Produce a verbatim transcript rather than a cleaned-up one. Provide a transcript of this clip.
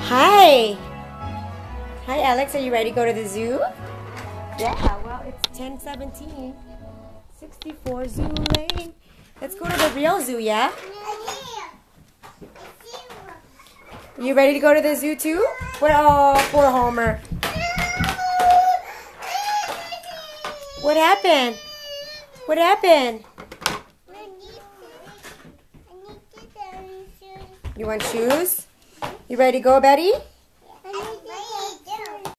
Hi. Hi, Alex. Are you ready to go to the zoo? Yeah, well, it's ten seventeen. sixty-four Zoo Lane. Let's go to the real zoo, yeah? You ready to go to the zoo too? What? Oh, poor Homer. What happened? What happened? You want shoes? You ready to go, Betty?